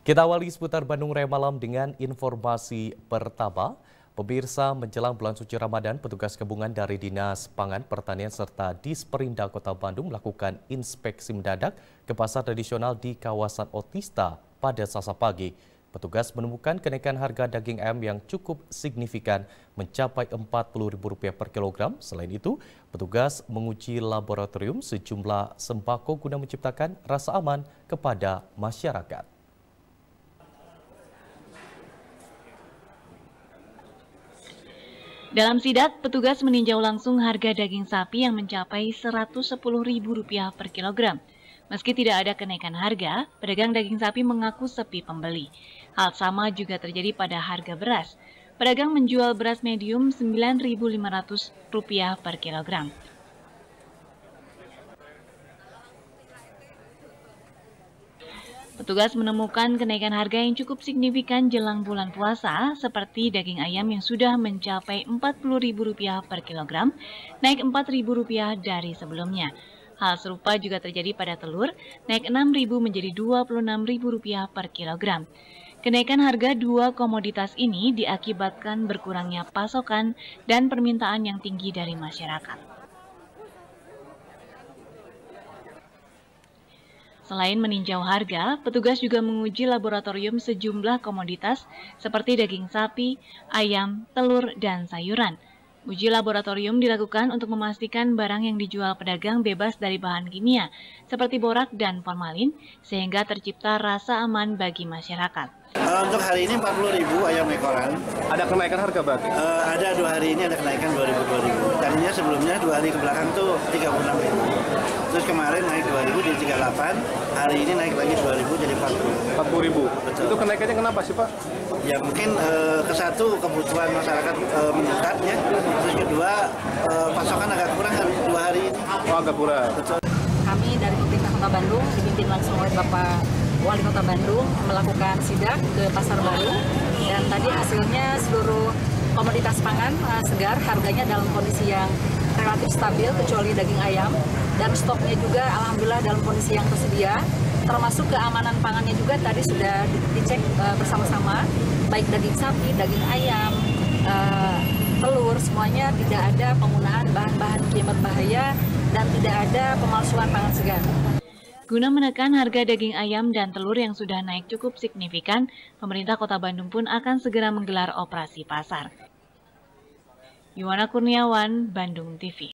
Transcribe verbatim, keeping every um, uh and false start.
Kita awali seputar Bandung Raya Malam dengan informasi pertama. Pemirsa, menjelang bulan suci Ramadan, petugas gabungan dari Dinas Pangan, Pertanian serta Disperindak Kota Bandung melakukan inspeksi mendadak ke pasar tradisional di kawasan Otista pada Selasa pagi. Petugas menemukan kenaikan harga daging ayam yang cukup signifikan, mencapai empat puluh ribu rupiah per kilogram. Selain itu, petugas menguji laboratorium sejumlah sembako guna menciptakan rasa aman kepada masyarakat. Dalam sidak, petugas meninjau langsung harga daging sapi yang mencapai seratus sepuluh ribu rupiah per kilogram. Meski tidak ada kenaikan harga, pedagang daging sapi mengaku sepi pembeli. Hal sama juga terjadi pada harga beras. Pedagang menjual beras medium sembilan ribu lima ratus rupiah per kilogram. Petugas menemukan kenaikan harga yang cukup signifikan jelang bulan puasa, seperti daging ayam yang sudah mencapai empat puluh ribu rupiah per kilogram, naik empat ribu rupiah dari sebelumnya. Hal serupa juga terjadi pada telur, naik enam ribu menjadi dua puluh enam ribu rupiah per kilogram. Kenaikan harga dua komoditas ini diakibatkan berkurangnya pasokan dan permintaan yang tinggi dari masyarakat. Selain meninjau harga, petugas juga menguji laboratorium sejumlah komoditas seperti daging sapi, ayam, telur, dan sayuran. Uji laboratorium dilakukan untuk memastikan barang yang dijual pedagang bebas dari bahan kimia, seperti borak dan formalin, sehingga tercipta rasa aman bagi masyarakat. Uh, untuk hari ini empat puluh ribu ayam ekoran. Ada kenaikan harga berarti? Uh, ada dua hari ini ada kenaikan dua ribu dua ribu. Tadinya sebelumnya dua hari ke belakang tuh tiga puluh enam ribu. Terus kemarin naik dua ribu jadi tiga puluh delapan. Hari ini naik lagi dua ribu jadi empat puluh. empat puluh ribu. Betul. Itu kenaikannya kenapa sih, Pak? Ya mungkin uh, ke satu kebutuhan masyarakat uh, meningkat ya. Terus kedua uh, pasokan agak kurang hari dua hari ini. Oh, agak kurang. Betul. Kami dari pemerintah Kota Bandung dipimpin langsung oleh Bapak Wali Kota Bandung melakukan sidak ke Pasar Baru, dan tadi hasilnya seluruh komoditas pangan uh, segar harganya dalam kondisi yang relatif stabil kecuali daging ayam, dan stoknya juga alhamdulillah dalam kondisi yang tersedia, termasuk keamanan pangannya juga tadi sudah dicek uh, bersama-sama, baik daging sapi, daging ayam, uh, telur, semuanya tidak ada penggunaan bahan-bahan kimia berbahaya dan tidak ada pemalsuan pangan segar. Guna menekan harga daging ayam dan telur yang sudah naik cukup signifikan, pemerintah Kota Bandung pun akan segera menggelar operasi pasar. Yuwana Kurniawan, Bandung T V.